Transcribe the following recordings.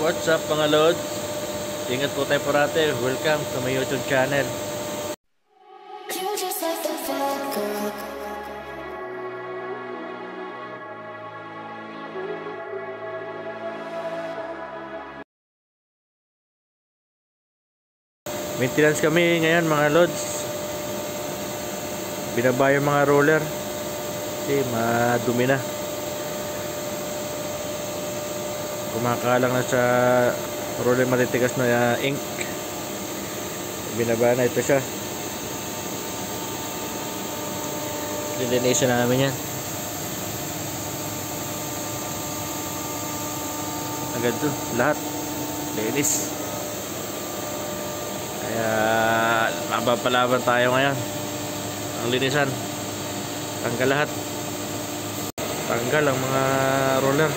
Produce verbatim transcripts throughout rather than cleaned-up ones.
What's up mga lods? Ingat po tayo parate. Welcome to my YouTube channel. Maintenance kami ngayon mga lods. Binaba yung mga roller kasi madumi na. Kumakalang na sa roller matitigas na uh, ink. Binaba na ito siya. Lilinisin namin yan. Agad to, lahat linis. Kaya mapapalaban tayo ngayon. Ang linisan, tanggal lahat. Tanggal ang mga roller.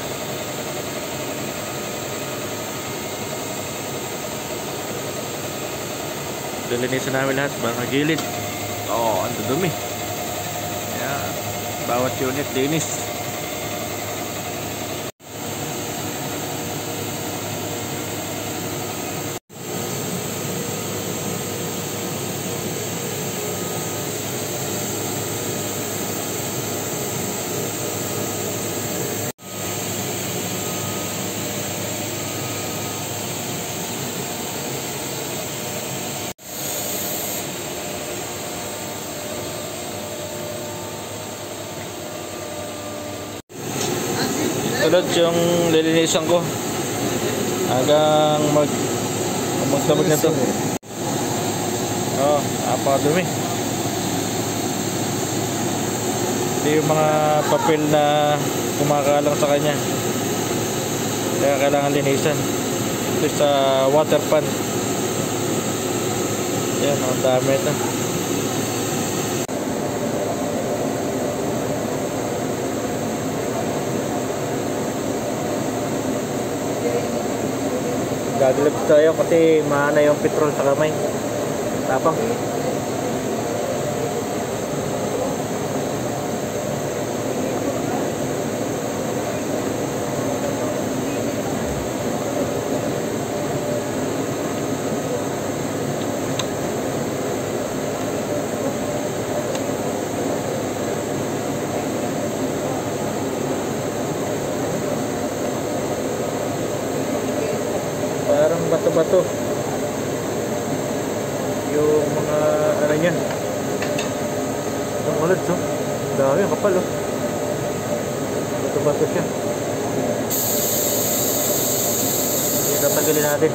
Lilinisan namin lahat, mga gilid. Oo, ang dudumi. Kaya bawat unit linis. Tulad yung lilinisan ko hanggang mag magtabag na to. Oh, napakadumi. Ito yung mga papel na kumakalang sa kanya, kaya kailangan linisan. Ito sa water pan. Yan, ang dami ito. Gagilap tayo kasi maana yung petrol sa kamay. Tapang. Parang bato-bato yung mga ano niya. Ang ulit, so dami, kapal, oh. Bato-bato siya. Tatagalin natin.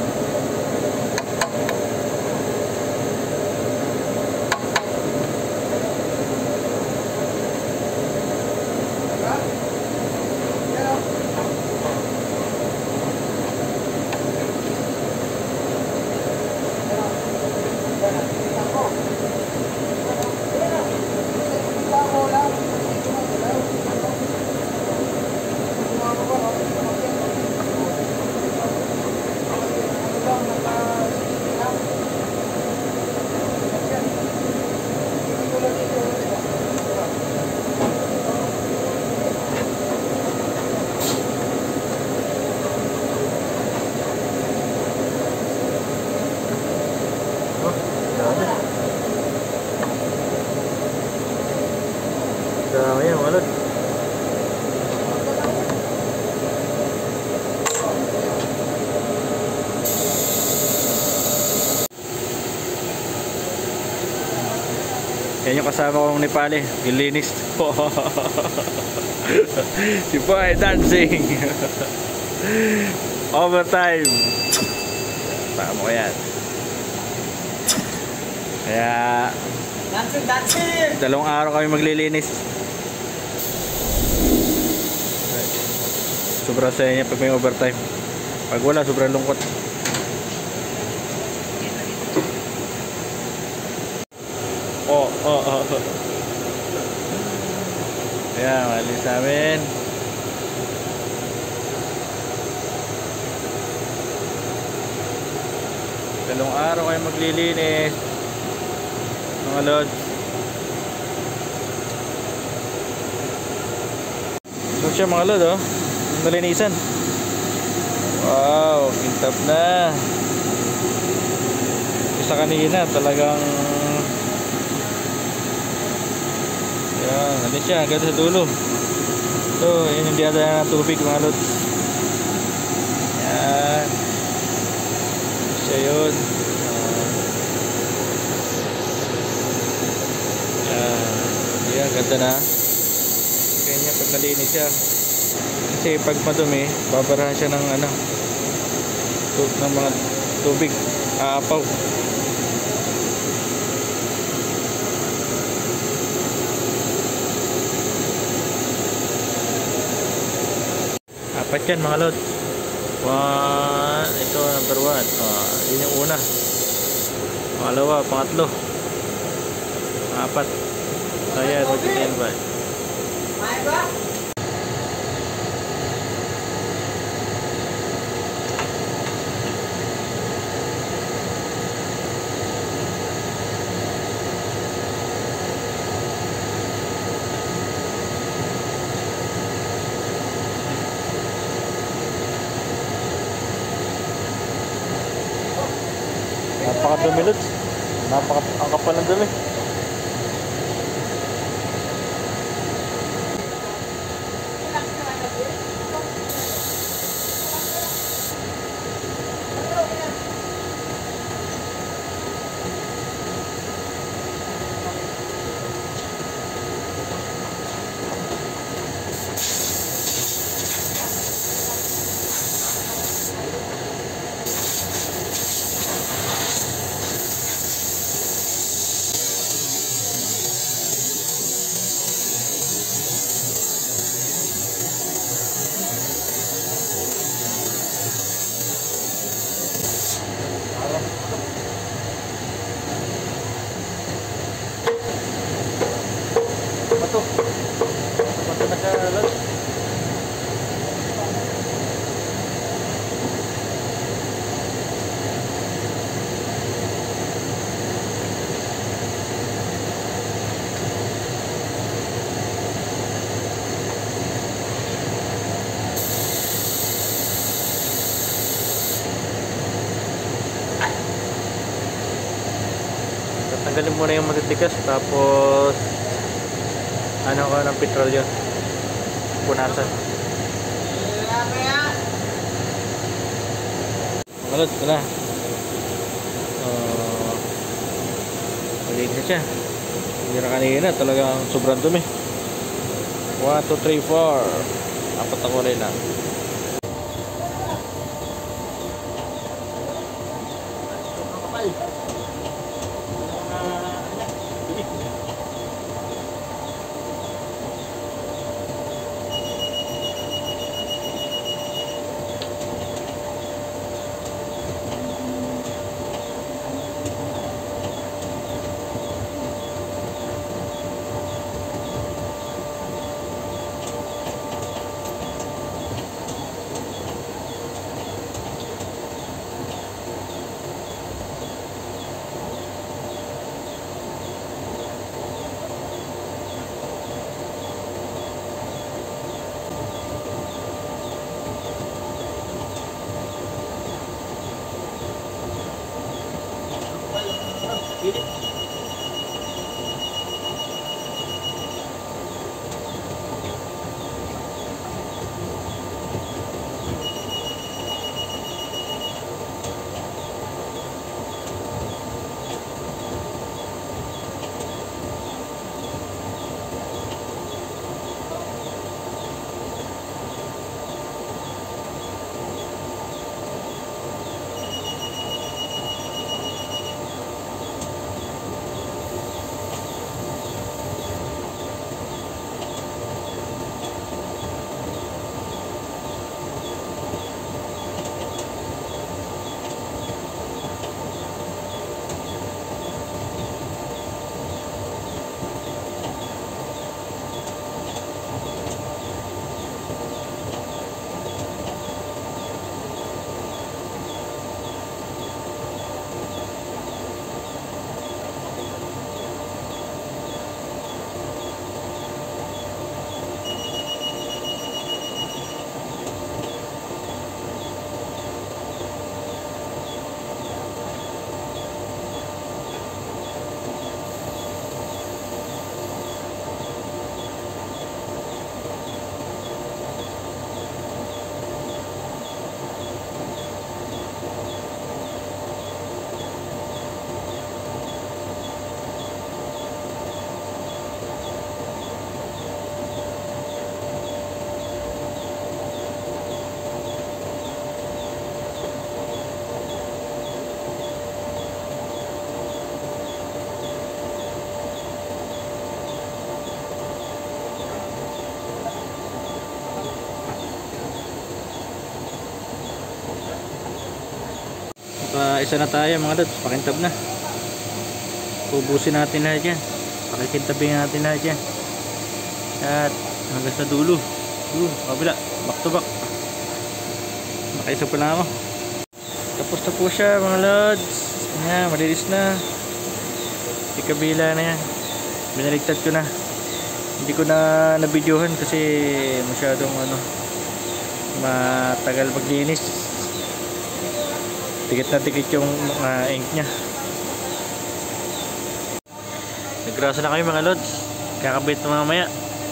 Dami yan, walad. Yan yung kasama kong Nepali, gilinis. Si Boy dancing. Overtime. Tama ko yan. Kaya dancing, dancing. Dalawang araw kami maglilinis. Sobrang saya niya pag may overtime. Pag wala, sobrang lungkot. Oh, oh, oh, oh. Ayan, malis namin. Dalawang araw kayo maglilinis mga lods. Ito siya mga lods, oh. Nalinisan. Wow, Stop na. Isa kanina talagang yan, ano siya, hanggang sa dulo. So, yun yung diadaan ng tubig mga lods. Yan. Siya yun. Yan. Yan, ganda na. Kanya pag nalinis siya. Kasi pag madumi, babarahan siya ng ano, ng mga tubig, aapaw. Apat yan mga lods. One, ito number one. Oh, yun yung una. Pangalawa, pangatlo. Apat. So yan, magkakain ba? Napakadumi lods. Napaka ang kapal ng dumi. Bato. Bato na siya lods. Tanggalin muna yung matitigas, tapos ano ko ng petrol yun, punasan. Malot ko na. Uh, maliit na siya. Hindi na kanina, talagang sobrang dumi. One, two, three, four. Apat ako rin lang. Pa isa na tayo mga lods, pakintab na. Ubusin natin na dyan. Pakikintabing natin na dyan. At hanggang sa dulo. Doon, kabila. Back to back. Nakaisa pa na ako. Tapos na po siya mga lods. Ayan, malinis na. Di kabila na yan. Binaligtad ko na. Hindi ko na nabidyohan kasi masyadong ano, matagal maglinis. Tikit na tikit yung uh, ink nya. Nagrasa na kayo mga lods. Kakabit na mamaya.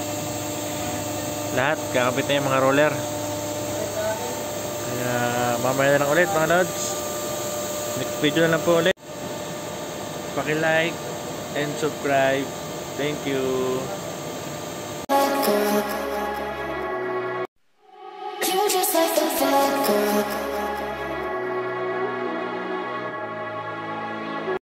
Lahat kakabit na yung mga roller. Kaya mamaya na lang ulit mga lods. Next video na lang po ulit. Paki-like and subscribe. Thank you. You just like the vibe, girl.